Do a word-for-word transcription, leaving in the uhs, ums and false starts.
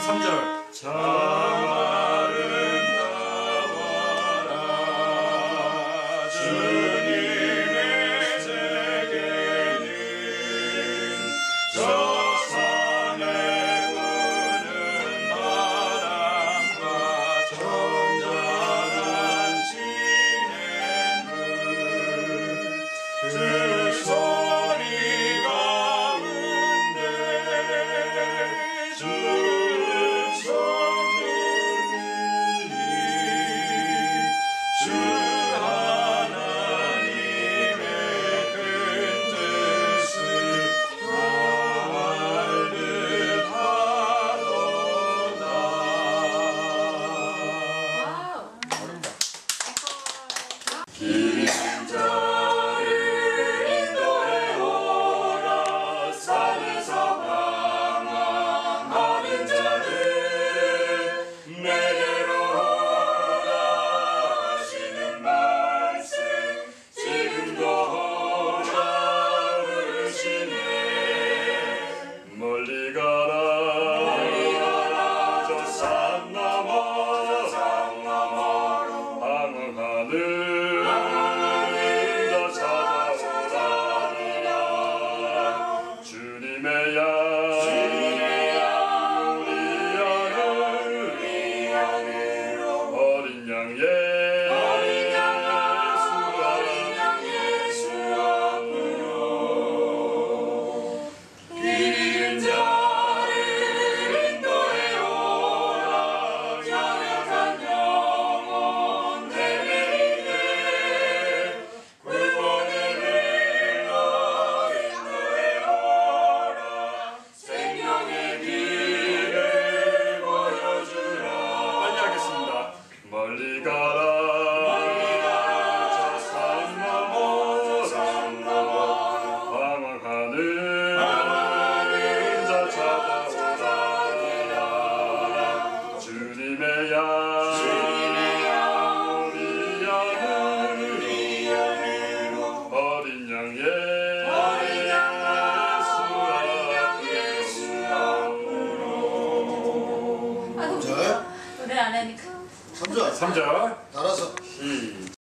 삼 절. 자말은 나와라 주님의 세계는 저 산에 부는 바람과 점잖은 시냇물 그 소리 가운데 주 멀리 가라, 멀리 가라 저 산 너머, 저 산 너머로 방황하는 자 찾아오라 주님의 양, 주님의 양 우리 양을, 우리 양으로 어린 양의 어린 양 어린 양 예수 앞으로 자를 인도해오라 연약한 영혼 내리게 구원의 길로 인도해오라 생명의 길을 보여주라. 빨리 하겠습니다. 멀리 가라, 멀리 가라 저 산 넘어, 산 넘어 방황하는 주님의 양, 주님의 양 우리 양을, 우리 양으로 어린 양의 어린 양 예수 앞으로. 아, 절. 노래 안 하니까. 삼 절. 삼 절 따라서. 시